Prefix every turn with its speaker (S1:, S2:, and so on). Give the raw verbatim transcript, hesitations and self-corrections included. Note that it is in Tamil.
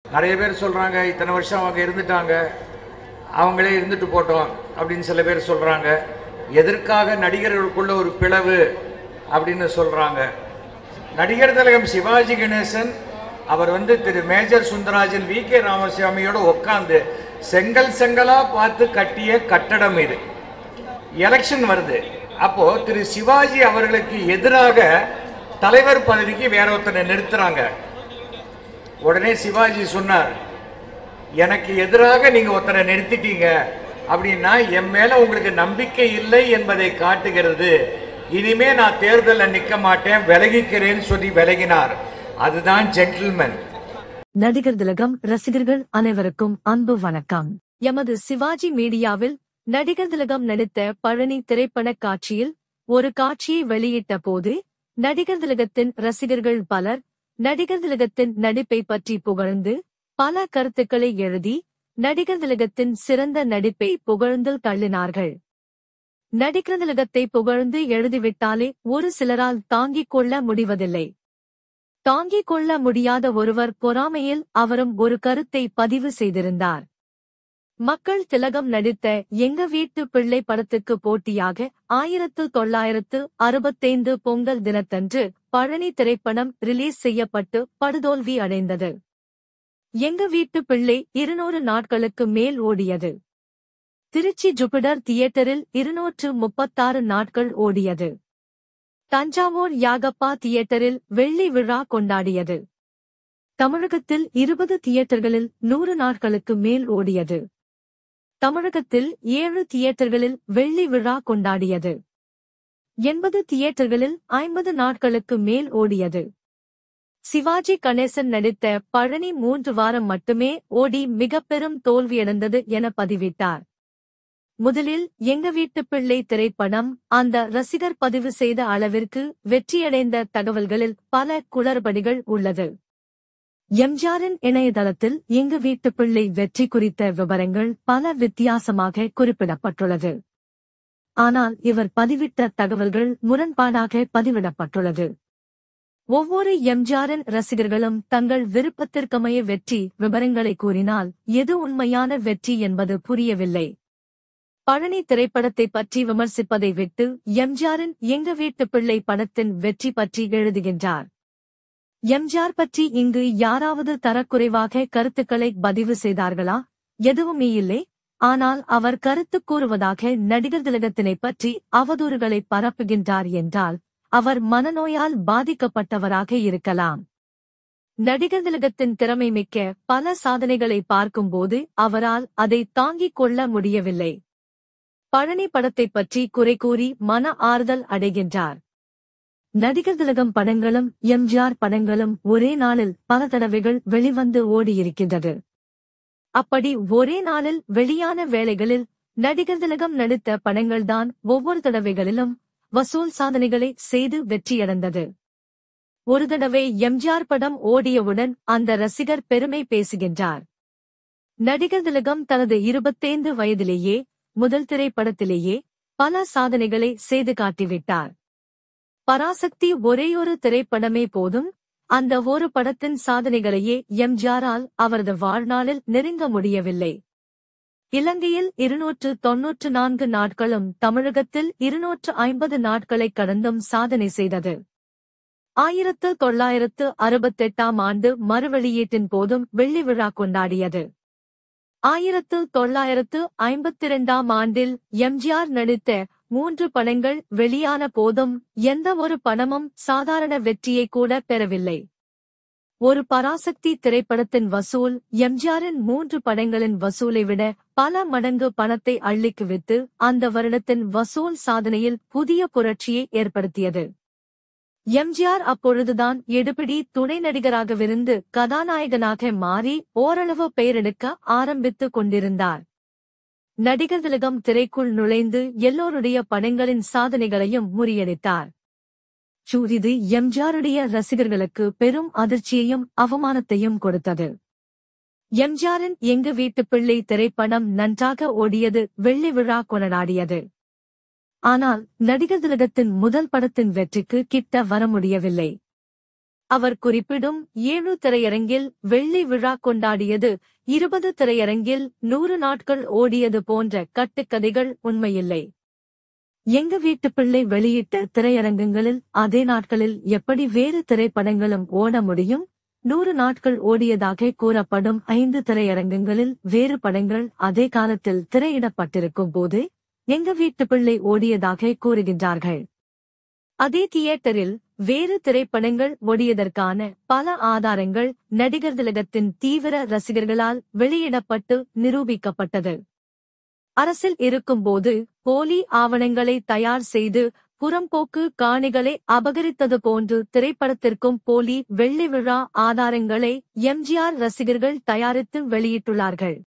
S1: நிறைய பேர் சொல்கிறாங்க இத்தனை வருஷம் அவங்க இருந்துட்டாங்க, அவங்களே இருந்துட்டு போட்டோம் அப்படின்னு சில பேர் சொல்கிறாங்க. எதற்காக நடிகர்களுக்குள்ள ஒரு பிளவு அப்படின்னு சொல்கிறாங்க. நடிகர் திலகம் சிவாஜி கணேசன் அவர் வந்து திரு மேஜர் சுந்தரராஜன், வி கே ராமசாமியோடு உட்காந்து செங்கல் செங்கலாக பார்த்து கட்டிய கட்டடம் இது. எலெக்ஷன் வருது, அப்போ திரு சிவாஜி அவர்களுக்கு எதிராக தலைவர் பதவிக்கு வேற ஒருத்தனை நிறுத்துறாங்க. உடனே சிவாஜி சொன்னார், எனக்கு எதிராக நீங்க ஒருத்தனை நிறுத்திட்டீங்க அப்படின்னா என் மேல உங்களுக்கு நம்பிக்கை இல்லை என்பதை காட்டுகிறது. இனிமே நான் தேர்தலில் நிற்க மாட்டேன், விலகிக்கிறேன்னு சொல்லி விலகினார். அதுதான் ஜென்டில்மேன்.
S2: நடிகர் திலகம் ரசிகர்கள் அனைவருக்கும் அன்பு வணக்கம். எமது சிவாஜி மீடியாவில் நடிகர் திலகம் நடித்த பழனி திரைப்பட காட்சியில் ஒரு காட்சியை வெளியிட்ட போது நடிகர் திலகத்தின் ரசிகர்கள் பலர் நடிகர் திலகத்தின் நடிப்பை பற்றி புகழ்ந்து பல கருத்துக்களை எழுதி நடிகர் திலகத்தின் சிறந்த நடிப்பை புகழ்ந்து தள்ளினார்கள். நடிகர் திலகத்தை புகழ்ந்து எழுதிவிட்டாலே ஒரு சிலரால் தாங்கிக் கொள்ள முடிவதில்லை. தாங்கிக் கொள்ள முடியாத ஒருவர் பொறாமையில் அவரும் ஒரு கருத்தை பதிவு செய்திருந்தார். மக்கள் திலகம் நடித்த எங்க வீட்டு பிள்ளை படத்துக்கு போட்டியாக ஆயிரத்து தொள்ளாயிரத்து அறுபத்தைந்து பொங்கல் தினத்தன்று பழனி திரைப்படம் ரிலீஸ் செய்யப்பட்டு படுதோல்வி அடைந்தது. எங்க வீட்டு பிள்ளை இருநூறு நாட்களுக்கு மேல் ஓடியது. திருச்சி ஜூபிடர் தியேட்டரில் இருநூற்று முப்பத்தாறு நாட்கள் ஓடியது. தஞ்சாவூர் யாகப்பா தியேட்டரில் வெள்ளி விழா கொண்டாடியது. தமிழகத்தில் இருபது தியேட்டர்களில் நூறு நாட்களுக்கு மேல் ஓடியது. தமிழகத்தில் ஏழு தியேட்டர்களில் வெள்ளி விழா கொண்டாடியது. எண்பது தியேட்டர்களில் ஐம்பது நாட்களுக்கு மேல் ஓடியது. சிவாஜி கணேசன் நடித்த பழனி மூன்று வாரம் மட்டுமே ஓடி மிக பெரும் தோல்வியடைந்தது என பதிவிட்டார். முதலில் எங்க வீட்டு பிள்ளை திரைப்படம் அந்த ரசிகர் பதிவு செய்த அளவிற்கு வெற்றியடைந்த தகவல்களில் பல குளறுபடிகள் உள்ளது. எம்ஜிஆரின் இணையதளத்தில் எங்க வீட்டு பிள்ளை வெற்றி குறித்த விவரங்கள் பல வித்தியாசமாக குறிப்பிடப்பட்டுள்ளது. ஆனால் இவர் பதிவிட்ட தகவல்கள் முரண்பாடாக பதிவிடப்பட்டுள்ளது. ஒவ்வொரு எம்ஜிஆரின் ரசிகர்களும் தங்கள் விருப்பத்திற்கமைய வெற்றி விவரங்களை கூறினால் எது உண்மையான வெற்றி என்பது புரியவில்லை. பழனி திரைப்படத்தை பற்றி விமர்சிப்பதை விட்டு எம்ஜிஆரின் எங்க வீட்டு பிள்ளை படத்தின் வெற்றி பற்றி எழுதுகின்றார். எம்ஜிஆர் பற்றி இங்கு யாராவது தரக்குறைவாக கருத்துக்களை பதிவு செய்தார்களா? எதுவுமே இல்லை. ஆனால் அவர் கருத்து கூறுவதாக நடிகர் திலகத்தினை பற்றி அவதூறுகளை பரப்புகின்றார் என்றால் அவர் மனநோயால் பாதிக்கப்பட்டவராக இருக்கலாம். நடிகர் திலகத்தின் திறமை மிக்க பல சாதனைகளை பார்க்கும்போது அவரால் அதை தாங்கிக் கொள்ள முடியவில்லை. பழனி படத்தை பற்றி குறை கூறி மன ஆறுதல் அடைகின்றார். நடிகர் திலகம் படங்களும் எம்ஜிஆர் படங்களும் ஒரே நாளில் பல தடவைகள் வெளிவந்து ஓடியிருக்கின்றது. அப்படி ஒரே நாளில் வெளியான வேளைகளில் நடிகர் திலகம் நடித்த படங்கள்தான் ஒவ்வொரு தடவைகளிலும் வசூல் சாதனைகளை செய்து வெற்றியடைந்தது. ஒரு தடவை எம்ஜிஆர் படம் ஓடியவுடன் அந்த ரசிகர் பெருமை பேசுகின்றார். நடிகர் திலகம் தனது இருபத்தைந்து வயதிலேயே முதல் திரைப்படத்திலேயே பல சாதனைகளை செய்து காட்டிவிட்டார். பராசக்தி ஒரேயொரு திரைப்படமே போதும். அந்த ஒரு படத்தின் சாதனைகளையே எம்ஜிஆரால் அவரது வாழ்நாளில் நெருங்க முடியவில்லை. இலங்கையில் இருநூற்று தொன்னூற்று நான்கு நாட்களும் தமிழகத்தில் இருநூற்று ஐம்பது நாட்களை கடந்தும் சாதனை செய்தது. ஆயிரத்து தொள்ளாயிரத்து அறுபத்தெட்டாம் ஆண்டு மறுவெளியீட்டின் போதும் வெள்ளி விழா கொண்டாடியது. ஆயிரத்து தொள்ளாயிரத்து ஐம்பத்தி இரண்டாம் ஆண்டில் எம்ஜிஆர் நடித்த மூன்று படங்கள் வெளியான போதும் எந்த ஒரு படமும் சாதாரண வெற்றியை கூட பெறவில்லை. ஒரு பராசக்தி திரைப்படத்தின் வசூல் எம்ஜிஆரின் மூன்று படங்களின் வசூலை விட பல மடங்கு பணத்தை அள்ளிக்கு வித்து அந்த வருடத்தின் வசூல் சாதனையில் புதிய புரட்சியை ஏற்படுத்தியது. எம்ஜிஆர் அப்பொழுதுதான் எடுபிடி துணை நடிகராகவிருந்து கதாநாயகனாக மாறி ஓரளவு பெயரெடுக்க ஆரம்பித்துக் கொண்டிருந்தார். நடிகர் திலகம் திரைக்குள் நுழைந்து எல்லோருடைய படங்களின் சாதனைகளையும் முறியடித்தார். இது எம்ஜிஆருடைய ரசிகர்களுக்கு பெரும் அதிர்ச்சியையும் அவமானத்தையும் கொடுத்தது. எம்ஜிஆரின் எங்க வீட்டு பிள்ளை திரைப்படம் நன்றாக ஓடியது, வெள்ளி விழா கொண்டாடியது. ஆனால் நடிகர் திலகத்தின் முதல் படத்தின் வெற்றிக்கு கிட்ட வர முடியவில்லை. அவர் குறிப்பிடும் ஏழு திரையரங்கில் வெள்ளி விழா கொண்டாடியது, இருபது திரையரங்கில் நூறு நாட்கள் ஓடியது போன்ற கட்டுக்கதைகள் உண்மையில்லை. எங்க வீட்டு பிள்ளை வெளியிட்ட திரையரங்குகளில் அதே நாட்களில் எப்படி வேறு திரைப்படங்களும் ஓட முடியும்? நூறு நாட்கள் ஓடியதாக கூறப்படும் ஐந்து திரையரங்குகளில் வேறு படங்கள் அதே காலத்தில் திரையிடப்பட்டிருக்கும் போது எங்க வீட்டு பிள்ளை ஓடியதாக கூறுகின்றார்கள். அதே தியேட்டரில் வேறு திரைப்படங்கள் ஓடியதற்கான பல ஆதாரங்கள் நடிகர் திலகத்தின் தீவிர ரசிகர்களால் வெளியிடப்பட்டு நிரூபிக்கப்பட்டது. அரசில் இருக்கும்போது போலி ஆவணங்களை தயார் செய்து புறம்போக்கு காணிகளை அபகரித்தது போன்று திரைப்படத்திற்கும் போலி வெள்ளி விழா ஆதாரங்களை எம்ஜிஆர் ரசிகர்கள் தயாரித்து வெளியிட்டுள்ளார்கள்.